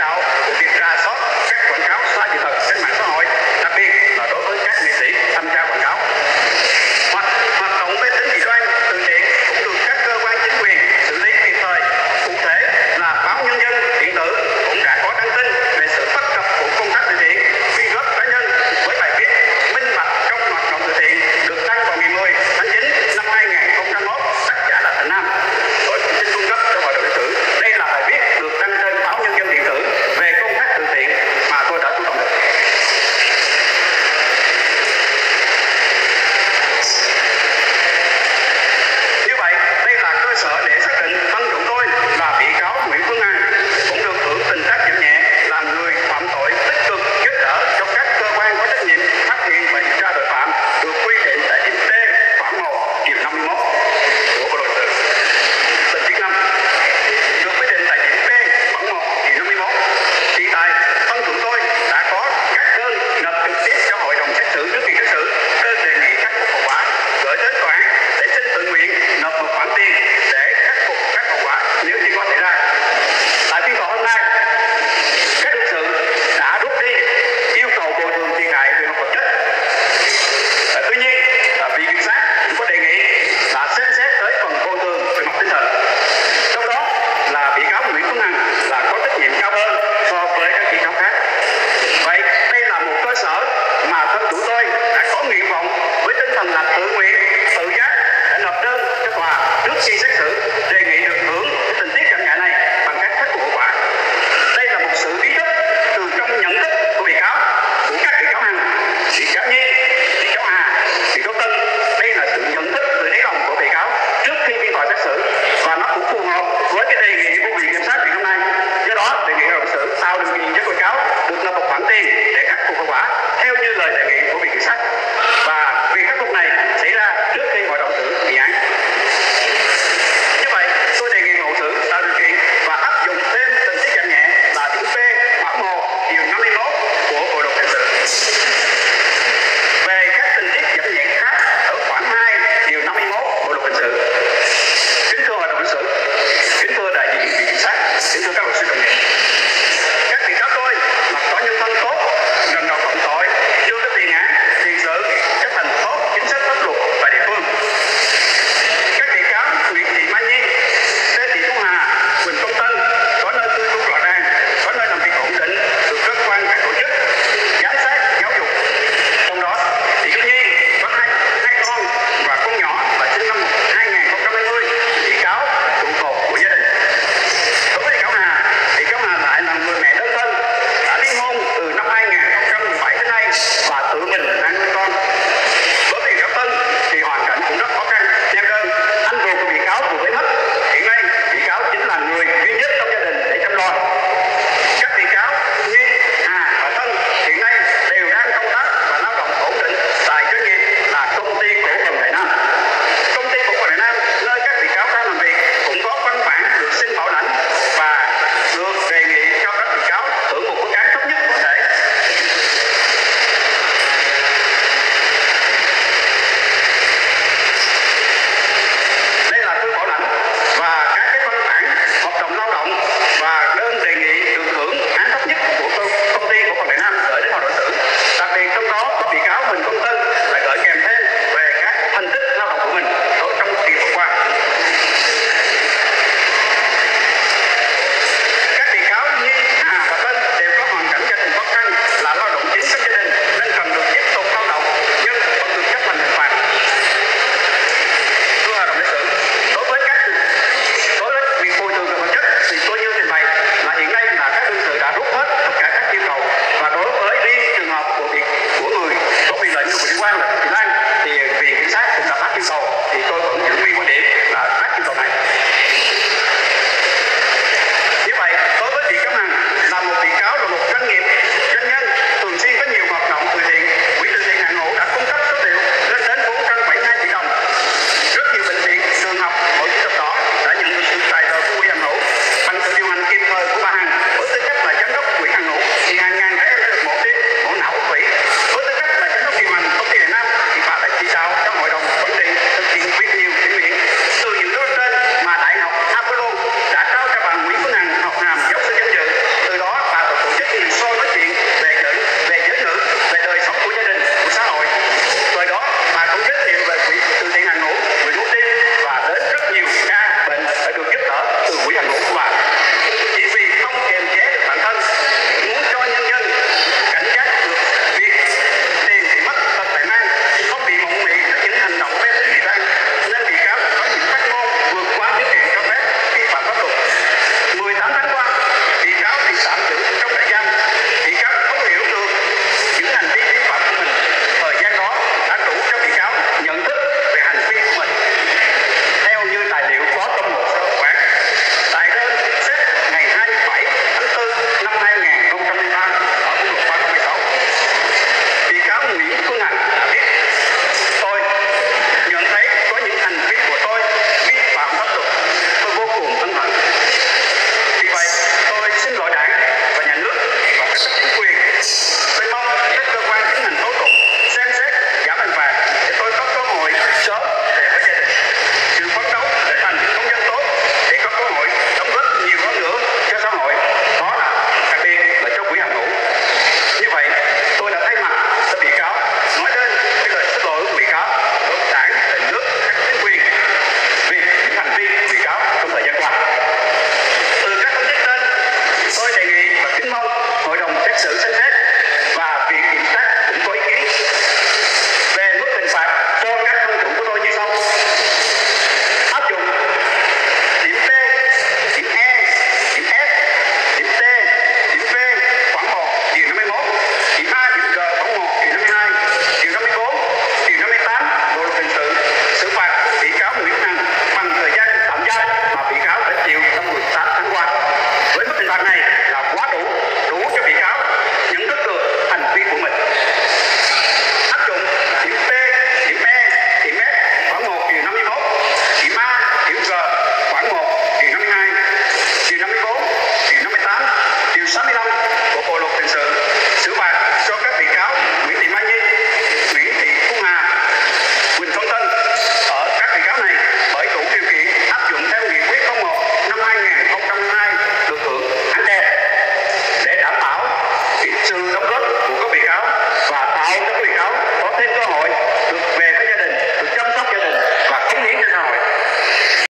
đạo của việc rà soát các quảng cáo sai sự thật trên mạng xã hội, đặc biệt là đối với các nghệ sĩ tham gia quảng cáo. Hoạt động mê tín dị đoan từ thiện cũng được các cơ quan chính quyền xử lý kịp thời. Cụ thể là báo Nhân dân điện tử cũng đã có đăng tin về sự bất cập của công tác từ thiện quyên góp cá nhân với bài viết minh bạch trong hoạt động từ thiện được đăng vào ngày 10 tháng 9 năm 2001, tác giả là Thành Nam. Tôi cũng xin cung cấp cho hội đồng xét xử. Đây là bài viết được đăng trên báo Nhân dân điện tử về công tác từ thiện mà tôi đã chủ động được. Như vậy, đây là cơ sở để xác định thân chủ tôi là bị cáo Nguyễn Phương Hằng cũng được hưởng tình tiết giảm nhẹ, là người phạm tội tích cực giúp đỡ cho các cơ quan có trách nhiệm phát hiện và điều tra tội phạm, được quy định tại điểm D khoản 1 điều 51 của Bộ luật hình sự. Tình tiết 5 được quy định tại điểm B khoản 1 điều 51. Hiện tại, thân chủ tôi đã có các đơn nộp trực tiếp cho hội đồng xét xử trước khi xét xử, đơn đề nghị khắc phục hậu quả gửi đến tòa án để xin tự nguyện nộp một khoản tiền để khắc phục các hậu quả nếu như có xảy ra. Tại phiên tòa hôm nay, các đương sự đã rút đi yêu cầu bồi thường thiệt hại về mặt vật chất. Tuy nhiên, viện kiểm sát cũng có đề nghị là xem xét tới phần bồi thường về mặt tinh thần. Trong đó là bị cáo Nguyễn Phương Hằng là có trách nhiệm cao hơn so với các bị cáo khác. Vậy đây là một cơ sở mà thân chủ tôi đã có nguyện vọng với tinh thần là tự nguyện, tự giác để nộp đơn cho tòa trước khi xét xử, đề nghị được hưởng tình tiết giảm nhẹ này bằng cách khắc phục hậu quả. Đây là một sự ý thức từ trong nhận thức của bị cáo, của các bị cáo Hằng, bị cáo Nhi, bị cáo Hà, bị cáo Tân. Đây là sự nhận thức từ đáy lòng của bị cáo trước khi phiên tòa xét xử, và nó cũng phù hợp với cái đề nghị của viện kiểm sát ngày hôm nay. Do đó, đề nghị hội đồng xét xử tạo điều kiện cho bị cáo được nộp một khoản tiền để khắc phục hậu quả theo như lời đề nghị của viện kiểm sát, và việc khắc phục này xảy ra trước khi hội đồng xét xử nghị án. Như vậy, tôi đề nghị hội đồng xét xử tạo điều kiện và áp dụng thêm tình tiết giảm nhẹ là điểm B khoản 1 điều 51 của Bộ luật hình sự. Về các tình tiết giảm nhẹ khác ở khoản 2 điều 51 Bộ luật hình sự. Kính thưa hội đồng xét xử, kính thưa đại diện viện kiểm sát, kính thưa các luật sư đồng nghiệp, các bị cáo tôi là có nhân thân tốt, lần đầu phạm tội, chưa có tiền án, tiền sự, chấp hành tốt chính sách pháp luật tại địa phương. Các bị cáo Nguyễn Thị Mai Nhi, Lê Thị Thu Hà, Quỳnh Công Tân có nơi cư trú rõ ràng, có nơi làm việc ổn định, được cơ quan các tổ chức giám sát giáo dục. Trong đó, bị cáo Nhi có hai con và con nhỏ là sinh năm 2020, bị cáo là trụ cột của gia đình. Đối với bị cáo Hà lại là người mẹ đơn thân, đã ly hôn từ năm 2017 đến nay và tự mình ăn nuôi con. Đối với bị cáo Tân thì hoàn cảnh cũng rất khó khăn, neo đơn, anh ruột của bị cáo vừa mới mất. Hiện nay bị cáo chính là người duy nhất trong gia đình để chăm lo. Các bị cáo Nhi, Hà và Tân hiện nay đều đang công tác và lao động ổn định tại doanh nghiệp là Công ty Cổ phần Đại Nam. Công ty Cổ phần Đại Nam nơi các bị cáo đang làm việc cũng có văn bản được xin bảo lãnh và được đề nghị cho các bị cáo hưởng một mức án thấp nhất có thể. Đây là thư bảo lãnh và các cái văn bản hợp đồng lao động và đơn đề nghị được hưởng án thấp nhất của Công ty Cổ phần Đại Nam gửi đến hội đồng xét xử. Đặc biệt trong đó có bị cáo Huỳnh Công Tân đã gửi kèm thêm về các thành tích lao động của mình trong thời gian vừa qua. Các bị cáo Nhi, Hà và Tân đều có hoàn cảnh gia đình khó khăn, là lao động chính trong gia đình nên cần được tiếp tục lao động nhưng vẫn được chấp hành hình phạt. Thưa hội đồng xét xử, đối với việc bồi thường về vật chất thì tôi như trình bày là hiện nay là các đương sự đã rút hết tất cả các yêu cầu, và đối với riêng trường hợp của người có quyền lợi như liên quan là Thị Lan thì viện kiểm sát cũng đã phát yêu cầu, thì tôi vẫn giữ nguyên quan điểm là phát yêu cầu này. Như vậy, đối với bị cáo Hằng là một bị cáo là một doanh nghiệp